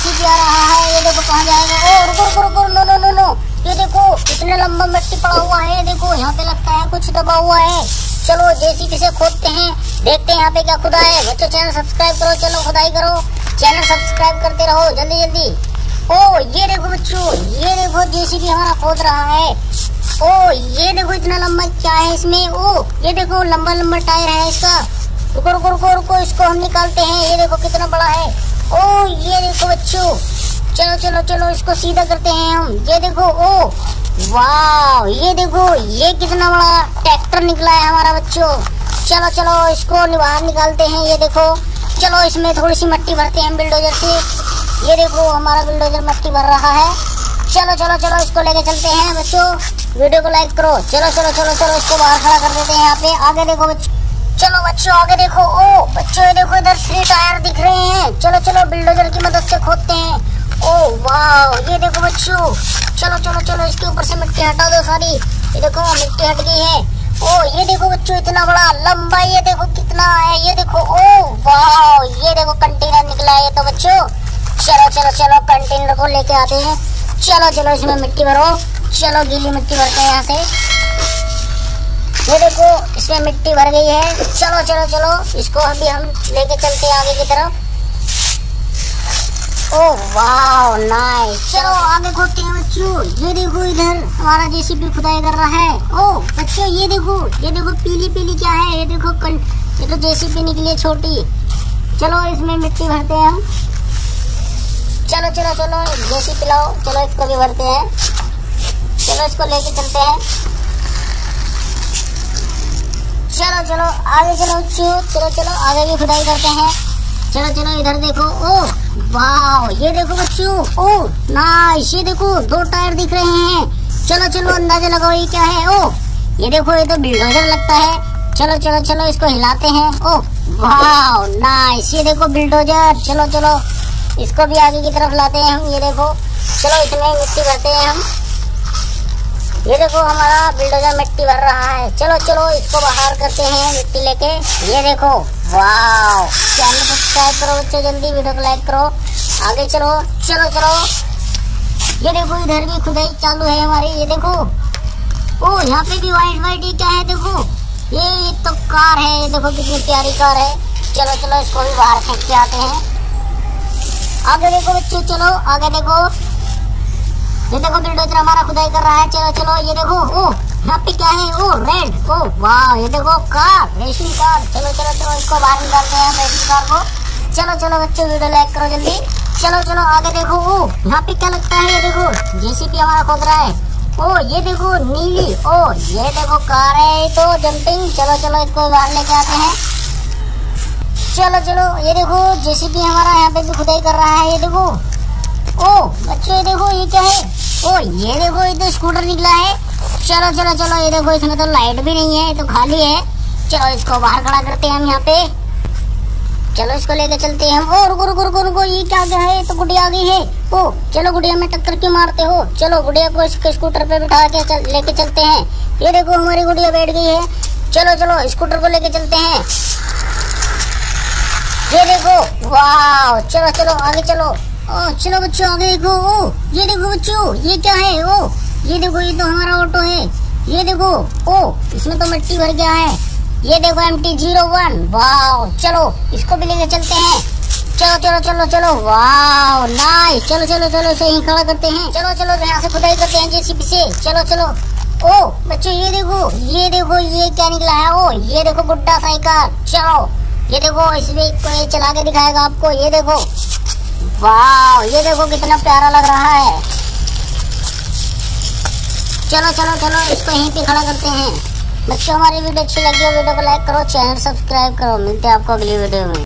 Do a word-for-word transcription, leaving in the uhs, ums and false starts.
JCB आ रहा है। ये देखो कहाँ जाएगा। ओ रुको रुको रुको, नो नो नो नो, ये देखो इतना लंबा मिट्टी पड़ा हुआ है। देखो यहाँ पे लगता है कुछ दबा हुआ है। चलो जेसीबी से खोदते हैं, देखते हैं यहाँ पे क्या खुदा है। बच्चों चैनल सब्सक्राइब करो, चलो खुदाई करो, चैनल सब्सक्राइब करते रहो जल्दी जल्दी। ओ ये देखो बच्चों, ये देखो जेसीबी हमारा खोद रहा है। ओ ये देखो इतना लंबा क्या है इसमें। ओ ये देखो लंबा लंबा टायर है इसका। रुको रुको रुको रुको, इसको हम निकालते हैं। ये देखो कितना बड़ा है। ओ ये देखो बच्चों, चलो चलो चलो इसको सीधा करते हैं हम। ये देखो, ओ वाह, ये देखो ये कितना बड़ा ट्रैक्टर निकला है हमारा बच्चों। चलो चलो इसको बाहर निकालते हैं। ये देखो, चलो इसमें थोड़ी सी मिट्टी भरते हैं बिल्डोजर से। ये देखो हमारा बिल्डोजर मिट्टी भर रहा है। चलो चलो चलो इसको लेके चलते हैं बच्चों। वीडियो को लाइक करो। चलो चलो चलो चलो इसको बाहर खड़ा कर देते हैं यहाँ पे। आगे देखो बच्चों, चलो बच्चों आगे देखो। ओ बच्चों ये देखो इधर थ्री टायर दिख रहे हैं। चलो चलो बिल्डोजर की मदद से खोदते हैं। ओ वाह, ये देखो बच्चों, चलो चलो चलो इसके ऊपर से मिट्टी हटा दो सारी। ये देखो मिट्टी हट गई है। ओ ये देखो बच्चों इतना बड़ा लंबा, ये देखो कितना है। ये देखो, ओ वाह, ये देखो कंटेनर निकला है ये तो बच्चों। चलो चलो चलो कंटेनर को लेके आते हैं। चलो चलो इसमें मिट्टी भरो। चलो गीली मिट्टी भरते हैं यहाँ से। ये देखो इसमें मिट्टी भर गई है। चलो चलो चलो इसको अभी हम लेके चलते हैं आगे की तरफ। ओह वाह नाइस। चलो आगे खोदते हैं बच्चों। ये देखो इधर हमारा जेसीबी खुदाई कर रहा है। ओह बच्चों ये देखो, ये देखो पीली पीली क्या है। ये देखो कं... ये तो जेसीबी निकली है छोटी। चलो इसमें मिट्टी भरते हैं हम। चलो चलो चलो जेसीबी लाओ। चलो इसको भी भरते हैं। चलो इसको लेके चलते हैं। चलो चलो आगे चलो बच्चों, चलो चलो आगे भी खुदाई करते हैं। चलो चलो इधर देखो। ओ वाह, ये देखो बच्चों, ओ नाइस, ये देखो दो टायर दिख रहे हैं। चलो चलो अंदाजा लगाओ ये क्या है। ओ ये देखो ये तो बिल्डोजर लगता है। चलो चलो चलो इसको हिलाते हैं। ओ वाह नाइस, ये देखो बिल्डोजर। चलो चलो इसको भी आगे की तरफ लाते हैं हम। ये देखो, चलो इसमें मिट्टी भरते हैं हम। ये देखो हमारा बिल्डोजर मिट्टी भर रहा है। चलो चलो इसको बाहर करते हैं मिट्टी लेके। ये देखो वाह, चैनल सब्सक्राइब करो बच्चों जल्दी, वीडियो को लाइक करो। आगे चलो चलो चलो। ये देखो इधर भी खुदाई चालू है हमारी। ये देखो, ओ यहाँ पे भी व्हाइट व्हाइट, ये क्या है देखो। ये ये तो कार है। ये देखो कितनी प्यारी कार है। चलो चलो इसको भी बाहर फेंक के आते हैं। आगे देखो बच्चों, चलो आगे देखो। ये देखो बिल्डोजर हमारा खुदाई कर रहा है। चलो चलो ये देखो, ओ यहाँ पे क्या है। ओ रेड, ओ वाह, ये देखो कार, रेसिंग कार। चलो चलो चलो इसको बाहर निकालते हैं रेसिंग कार को। चलो चलो बच्चों वीडियो लाइक करो जल्दी। चलो चलो आगे देखो। ओ यहाँ पे क्या लगता है। ये देखो जेसीबी हमारा खोद रहा है। ओ ये देखो नीली, ओ ये देखो कार है तो जंपिंग। चलो चलो इसको बाहर लेके आते हैं। चलो चलो ये देखो जेसीबी हमारा यहाँ पे भी खुदाई कर रहा है। ये देखो, ओ बच्चों ये देखो ये क्या है। ओ ये देखो ये तो स्कूटर निकला है। चलो चलो चलो ये देखो इसमें तो लाइट भी नहीं है, तो खाली है। चलो इसको बाहर खड़ा करते हैं हम यहाँ पे। चलो इसको लेके चलते हैं हम। ओ रुको रुको रुको रुको, ये क्या क्या है। ये तो गुड़िया आ गई है। ओ चलो गुड़िया में टक्कर क्यों मारते हो। चलो गुड़िया को इसके स्कूटर पे बिठा के चल, लेके चलते हैं। ये देखो हमारी गुड़िया बैठ गई है। चलो चलो स्कूटर को लेके चलते हैं। ये देखो वाह, चलो चलो आगे चलो। ओ चलो बच्चों आगे देखो। ओ ये देखो बच्चों ये क्या है। ओ ये देखो ये तो हमारा ऑटो है। ये देखो, ओ इसमें तो मिट्टी भर गया है। ये देखो एम टी जीरो वन। वाह, चलो इसको भी लेके चलते हैं। चलो चलो चलो चलो, वाह नाइस। चलो चलो चलो इसे यहीं खड़ा करते हैं। चलो चलो यहाँ से खुदाई करते हैं जेसीबी से। चलो चलो। ओ बच्चों ये देखो, ये देखो ये क्या निकला है। ओ ये देखो गुड्डा साइकिल। चलो ये देखो इसमें कोई चला के दिखाएगा आपको। ये देखो वाह, ये देखो कितना प्यारा लग रहा है। चलो चलो चलो इसको यहीं पे खड़ा करते हैं। बच्चों हमारी वीडियो अच्छी लगी हो वीडियो को लाइक करो, चैनल सब्सक्राइब करो। मिलते हैं आपको अगली वीडियो में।